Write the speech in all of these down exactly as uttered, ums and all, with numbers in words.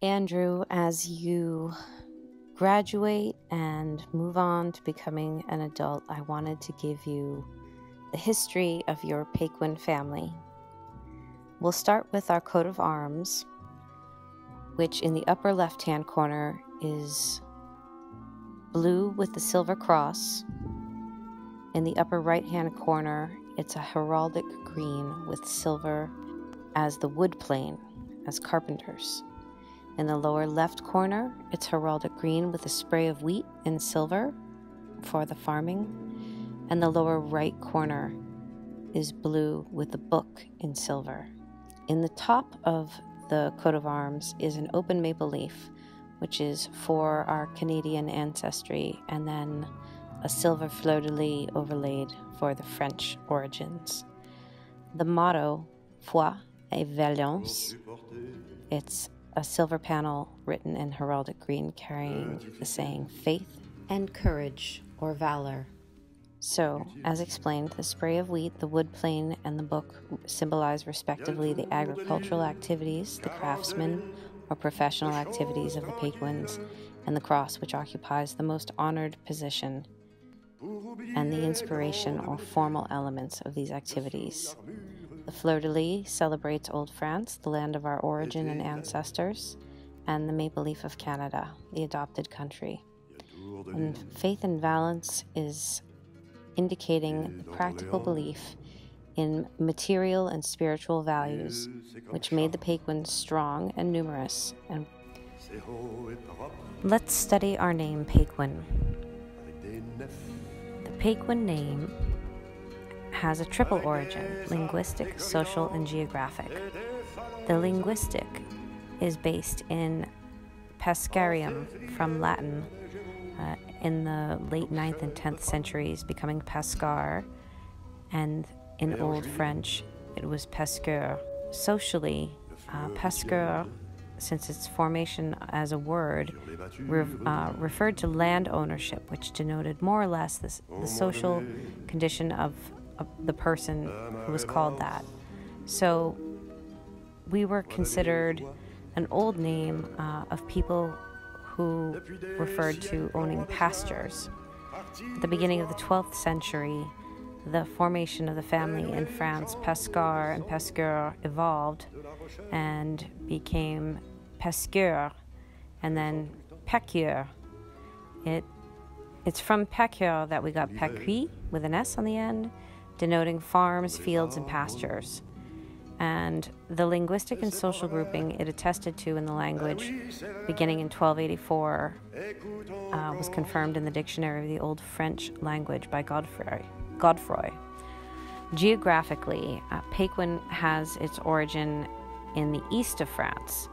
Andrew, as you graduate and move on to becoming an adult, I wanted to give you the history of your Paquin family. We'll start with our coat of arms, which in the upper left-hand corner is blue with the silver cross. In the upper right-hand corner, it's a heraldic green with silver as the wood plane, as carpenters. In the lower left corner, it's heraldic green with a spray of wheat in silver for the farming. And the lower right corner is blue with a book in silver. In the top of the coat of arms is an open maple leaf, which is for our Canadian ancestry, and then a silver fleur-de-lis overlaid for the French origins. The motto, Foi et Valence, it's a silver panel written in heraldic green carrying the saying faith and courage or valor. So, as explained, the spray of wheat, the wood plane, and the book symbolize respectively the agricultural activities, the craftsmen or professional activities of the Paquins, and the cross, which occupies the most honored position, and the inspiration or formal elements of these activities. The fleur-de-lis celebrates Old France, the land of our origin and ancestors, and the maple leaf of Canada, the adopted country. And faith and valence is indicating the practical belief in material and spiritual values, which made the Paquins strong and numerous. And let's study our name, Paquin. The Paquin name has a triple origin: linguistic, social, and geographic. The linguistic is based in Pascarium, from Latin, uh, in the late ninth and tenth centuries, becoming Pascar, and in Old French, it was Pasteur. Socially, uh, Pasteur, since its formation as a word, re- uh, referred to land ownership, which denoted more or less this, the social condition of uh, the person who was called that. So we were considered an old name uh, of people who referred to owning pastures. At the beginning of the twelfth century, the formation of the family in France, Pascar and Pasteur, evolved and became Pasteur, and then Paquin. It, it's from Paquin that we got Paquin, with an S on the end, denoting farms, fields, and pastures. And the linguistic and social grouping it attested to in the language, beginning in twelve eighty-four, uh, was confirmed in the Dictionary of the Old French Language by Godefroy. Godefroy. Geographically, uh, Paquin has its origin in the east of France.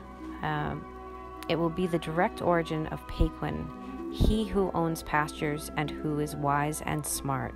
Um, it will be the direct origin of Paquin, he who owns pastures and who is wise and smart.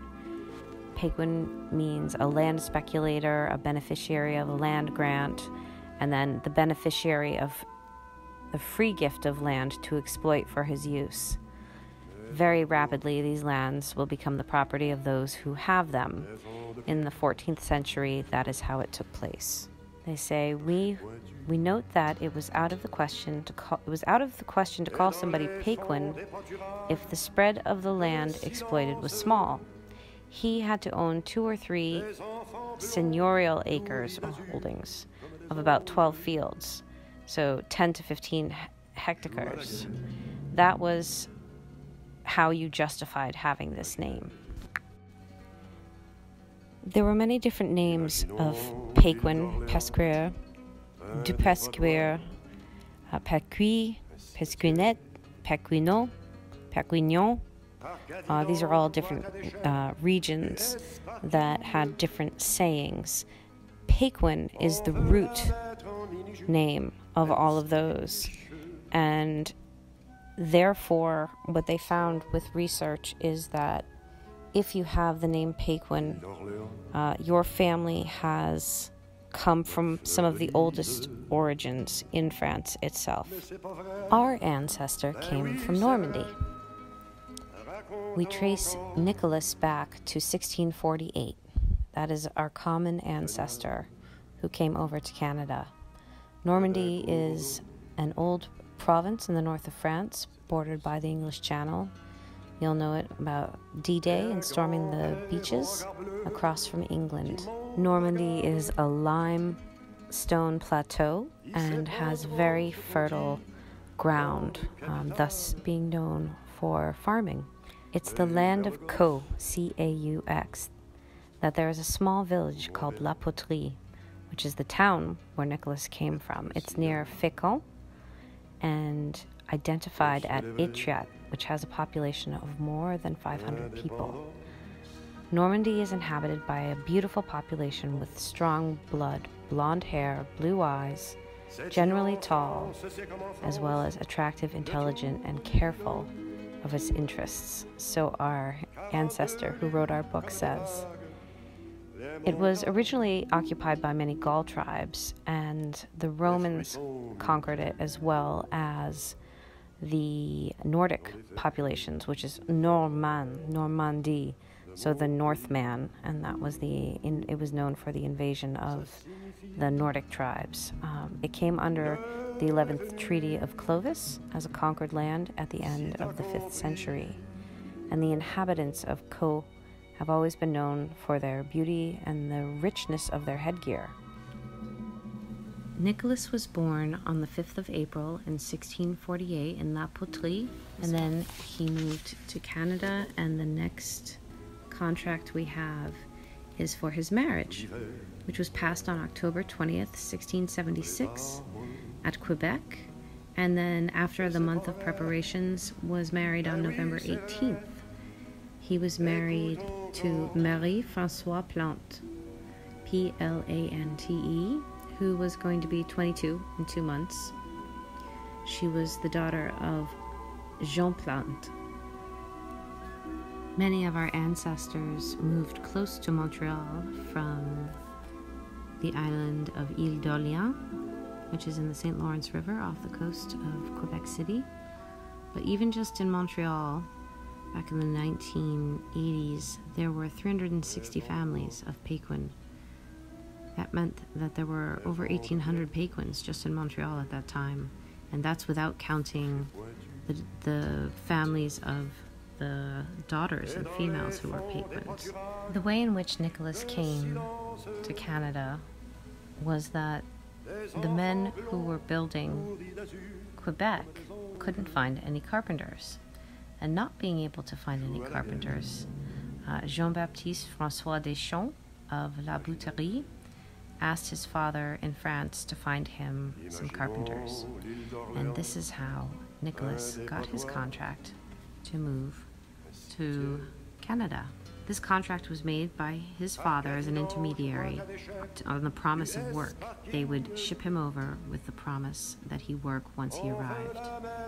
Paquin means a land speculator, a beneficiary of a land grant, and then the beneficiary of the free gift of land to exploit for his use. Very rapidly, these lands will become the property of those who have them. In the fourteenth century, that is how it took place. They say, we we note that it was out of the question to call, it was out of the question to call somebody Paquin if the spread of the land exploited was small. He had to own two or three seigneurial acres or holdings of about twelve fields, so ten to fifteen hectares. That was how you justified having this name. There were many different names of Paquin, Pasqueur, du Pasqueur, uh, Paquin, Pasquinette, Paquinot, Paquignon. Uh, these are all different uh, regions that had different sayings. Paquin is the root name of all of those, and therefore what they found with research is that if you have the name Paquin, uh, your family has come from some of the oldest origins in France itself. Our ancestor came from Normandy. We trace Nicolas back to sixteen forty-eight. That is our common ancestor who came over to Canada. Normandy is an old province in the north of France, bordered by the English Channel. You'll know it about D-Day and storming the beaches across from England. Normandy is a limestone plateau and has very fertile ground, um, thus being known for farming. It's the land of Caux, C A U X, that there is a small village called La Poterie, which is the town where Nicolas came from. It's near Fécamp and identified at Étretat, which has a population of more than five hundred people. Normandy is inhabited by a beautiful population with strong blood, blonde hair, blue eyes, generally tall, as well as attractive, intelligent, and careful of its interests, so our ancestor who wrote our book says. It was originally occupied by many Gaul tribes, and the Romans conquered it as well as the Nordic populations, which is Normand, Normandy, so the Northman, and that was the, in, it was known for the invasion of the Nordic tribes. Um, it came under the eleventh Treaty of Clovis as a conquered land at the end of the fifth century, and the inhabitants of Caux have always been known for their beauty and the richness of their headgear. Nicolas was born on the fifth of April in sixteen forty-eight in La Poterie, and then he moved to Canada, and the next contract we have is for his marriage, which was passed on October twentieth, sixteen seventy-six at Quebec, and then after the month of preparations was married on November eighteenth. He was married to Marie-François Plante, P L A N T E, who was going to be twenty-two in two months. She was the daughter of Jean Plante. Many of our ancestors moved close to Montreal from the island of Ile D'Orleans, which is in the Saint Lawrence River off the coast of Quebec City. But even just in Montreal, back in the nineteen eighties, there were three hundred sixty families of Paquin. That meant that there were over eighteen hundred Paquins just in Montreal at that time, and that's without counting the, the families of the daughters and females who were Paquins. The way in which Nicolas came to Canada was that the men who were building Quebec couldn't find any carpenters. And not being able to find any carpenters, uh, Jean-Baptiste François Deschamps of La Bouterie asked his father in France to find him some carpenters. And this is how Nicolas got his contract to move to Canada. This contract was made by his father as an intermediary on the promise of work. They would ship him over with the promise that he work once he arrived.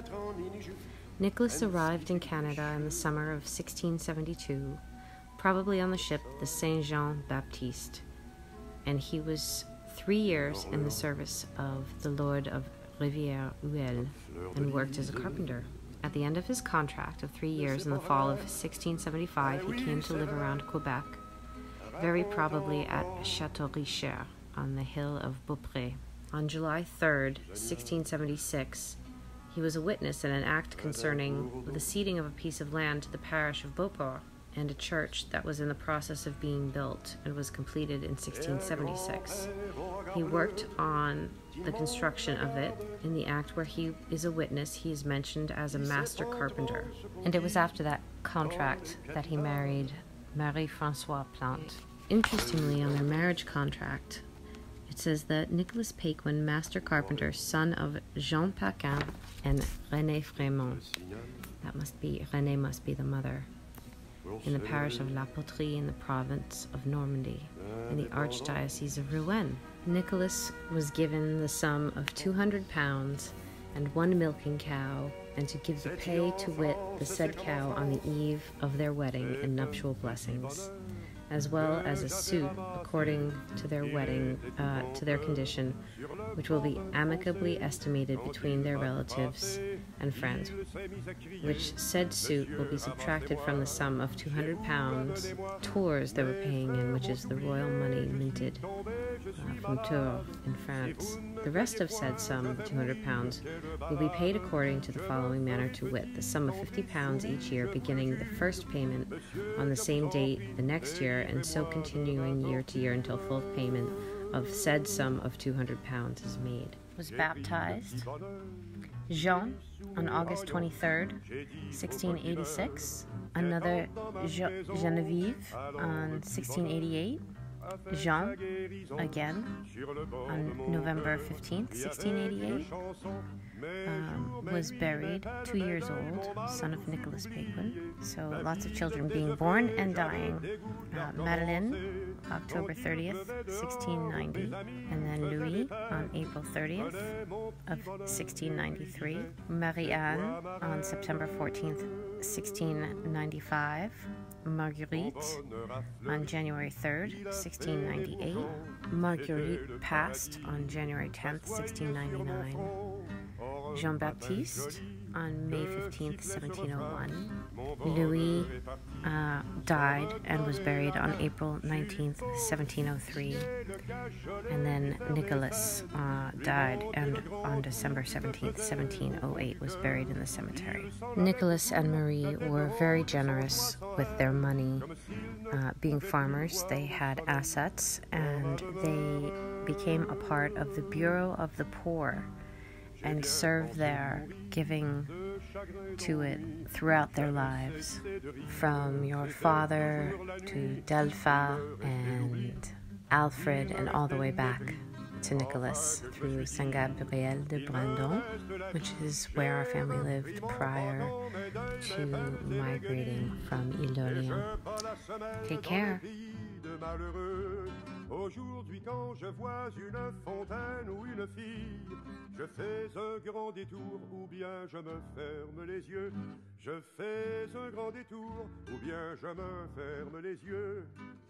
Nicolas arrived in Canada in the summer of sixteen seventy-two, probably on the ship the Saint Jean Baptiste, and he was three years in the service of the Lord of Rivière Uel and worked as a carpenter. At the end of his contract of three years in the fall of sixteen seventy-five, he came to live around Quebec, very probably at Château Richer on the hill of Beaupré. On July third, sixteen seventy-six, he was a witness in an act concerning the ceding of a piece of land to the parish of Beauport and a church that was in the process of being built and was completed in sixteen seventy-six. He worked on the construction of it. In the act where he is a witness, he is mentioned as a master carpenter. And it was after that contract that he married Marie-François Plante. Interestingly, on their marriage contract, it says that Nicolas Paquin, master carpenter, son of Jean Paquin and René Frémont. That must be, René must be the mother. In the parish of La Poterie in the province of Normandy, in the archdiocese of Rouen. Nicolas was given the sum of two hundred pounds and one milking cow, and to give the pay to wit the said cow on the eve of their wedding and nuptial blessings, as well as a suit according to their wedding, uh, to their condition, which will be amicably estimated between their relatives and friends, which said suit will be subtracted from the sum of two hundred pounds tours they were paying in, which is the royal money minted uh, from Tours in France. The rest of said sum, the two hundred pounds, will be paid according to the following manner, to wit, the sum of fifty pounds each year, beginning the first payment on the same date the next year, and so continuing year to year until full payment of said sum of two hundred pounds is made. Was baptized Jean on August twenty-third, sixteen eighty-six, another Je- Genevieve on sixteen eighty-eight, Jean, again, on November fifteenth, sixteen eighty-eight, um, was buried, two years old, son of Nicolas Paquin. So lots of children being born and dying. Uh, Madeleine, October thirtieth, sixteen ninety, and then Louis on April thirtieth of sixteen ninety-three, Marie-Anne on September fourteenth, sixteen ninety-five, Marguerite on January third, sixteen ninety-eight. Marguerite passed on January tenth, sixteen ninety-nine. Jean-Baptiste on May fifteenth, seventeen oh one. Louis uh, died and was buried on April nineteenth, seventeen oh three. And then Nicholas uh, died and on December seventeenth, seventeen oh eight was buried in the cemetery. Nicholas and Marie were very generous with their money. Uh, being farmers, they had assets, and they became a part of the Bureau of the Poor and served there, giving to it throughout their lives, from your father to Delpha and Alfred and all the way back to Nicholas through Saint Gabriel de Brandon, which is where our family lived prior to migrating from Ile D'Orleans. Take care. Aujourd'hui, quand je vois une fontaine ou une fille, je fais un grand détour ou bien je me ferme les yeux. Je fais un grand détour ou bien je me ferme les yeux.